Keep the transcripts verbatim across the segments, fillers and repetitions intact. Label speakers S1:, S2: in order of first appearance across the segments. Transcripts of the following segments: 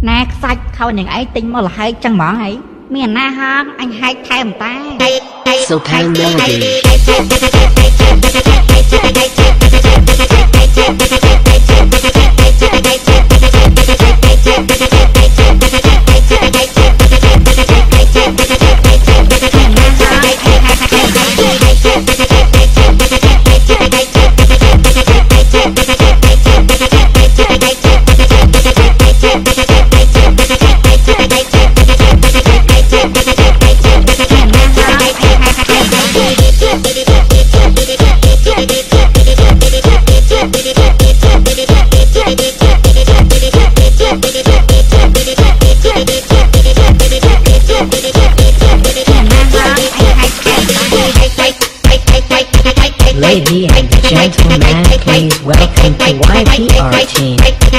S1: nè sạch khâu những ấy tinh mà là hay chẳng mỏ ấy miền na ha anh hay thèm ta
S2: Sultan Melody. Ladies and gentlemen, please welcome to Y P R team.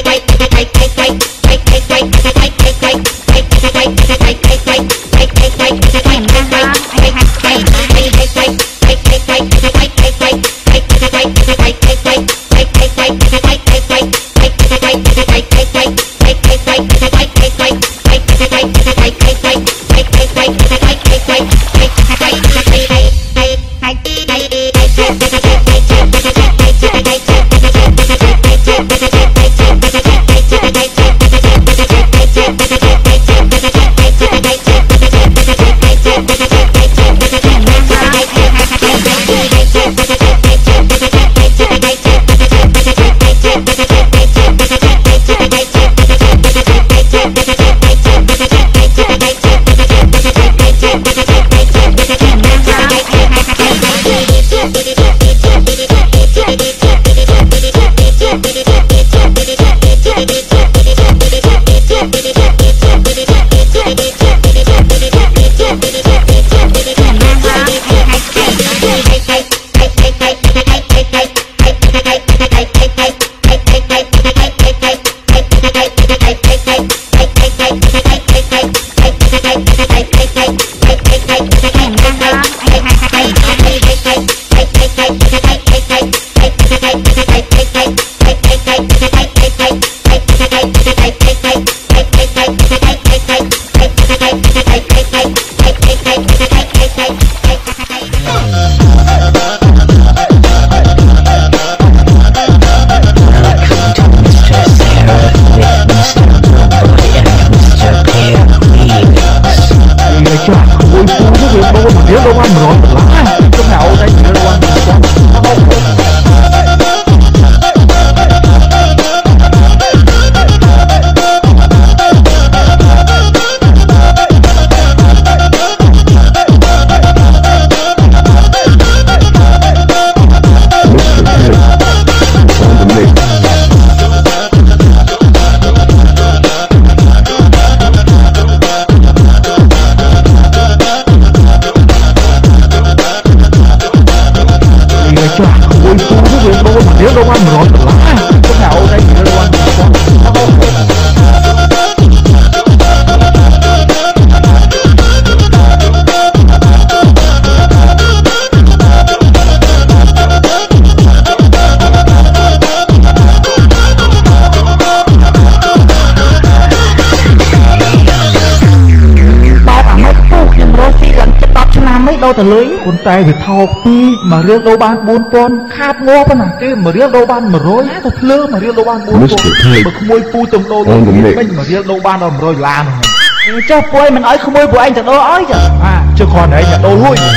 S3: đâu từ lưới con tay việc thao pi mà riêng đâu ban bốn con khát ngô con à cái mà riêng đâu ban mà rối thật lơ mà riêng đâu ban bốn con mà không môi phu trong đâu mình mà riêng đâu ban đâu mà rồi làm cho quay mình nói không môi của anh thật đâu ấy kìa à chứ còn đấy nhà đâu lui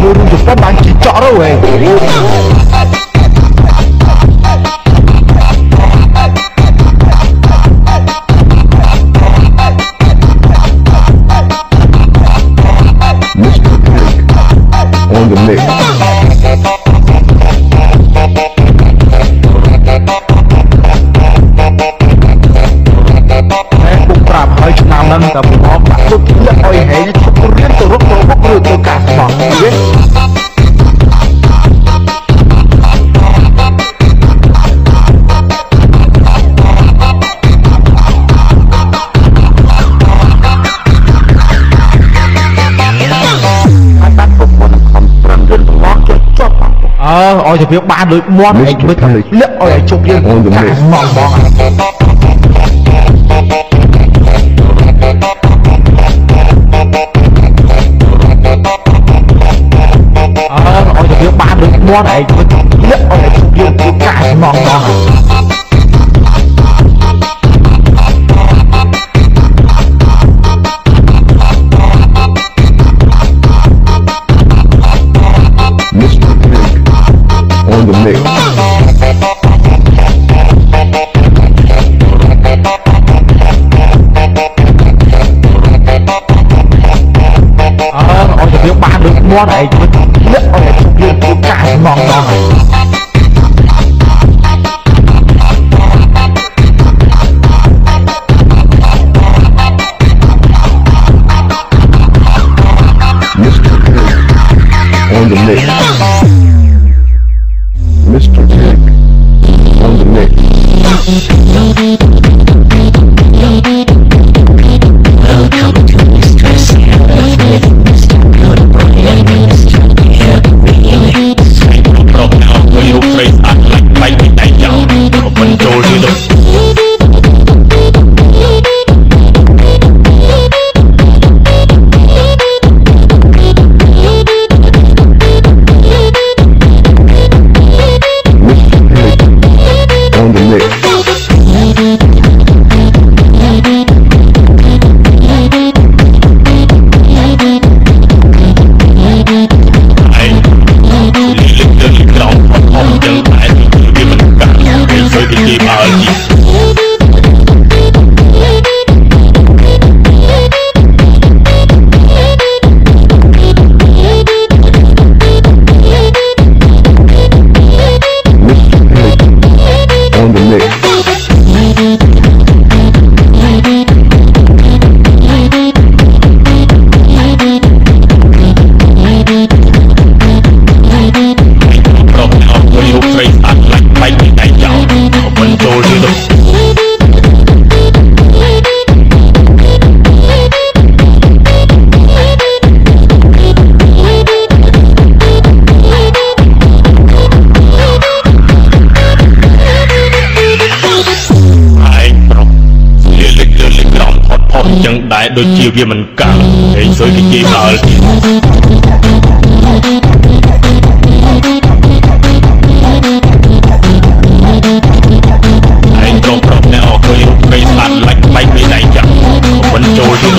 S3: ចូលរួមជប៉ុនបានជីចក់ទៅហ៎
S4: On the mix.
S3: ប្រាប់ហើយឆ្នាំហ្នឹងតែបងអត់ដាក់ទុកទៀតឲ្យហែងឈប់រៀនទៅរកទៅបុកឬទៅកាស្មងវិញ អើឲ្យទៅវាបានដូចមាត់ឯងមើលថាលាក់ឲ្យឲ្យជប់យើងកាស្មងបង អើឲ្យទៅវាបានដូចមាត់ឯងមើលថាលាក់ឲ្យឲ្យជប់យើងកាស្មងបង
S4: On the mix.
S3: អើឲ្យទៅវាបានដូចមាត់ឯងមើលថាលាក់ឲ្យឲ្យជប់យើងកាស្មងបង
S4: Mister Pig. On the mix. Mister Pig. On the mix.
S2: Welcome to Mister Sanders with Mister Goodboy and Mister Pig Remix.
S5: ប្រុសអើមួយរូបស្រីស្អាតខ្លាច់ខ្លាច់ពីដៃចោលមិនចូលទៅ
S4: On the mix. On the mix.
S5: ចឹងដែរដូចជាវាមិនកាំងហេងស៊ុយគេនិយាយដើរទៀត ឯងត្រង់ប្រាប់អ្នកអើឃើញរូបស្រីស្អាតឡាច់បែកពីដៃចឹងមិនចូលទៀត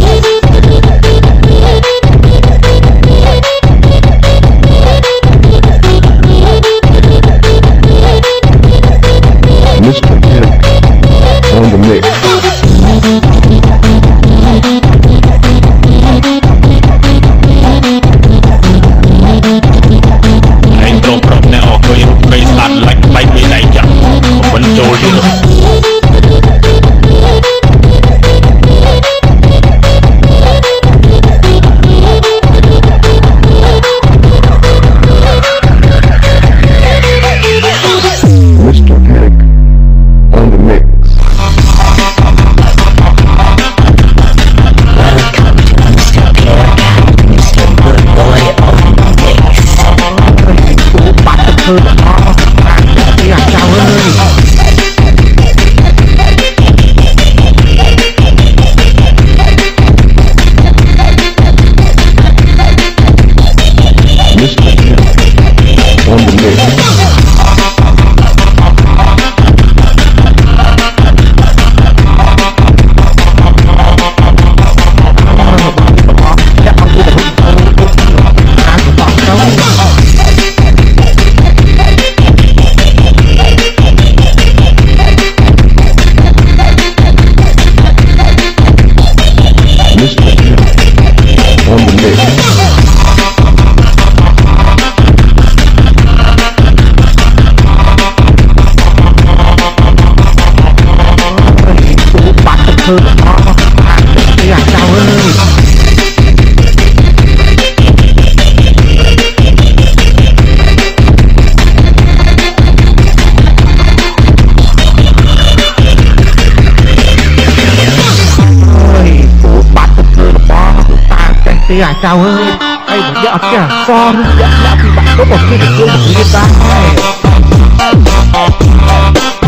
S4: Mister Pig. On the mix.
S3: thơ đó cái à chào ơi cái à chào ơi ai mà dạ kìa con dạ dạ thì bạn có một cái được chơi được người ta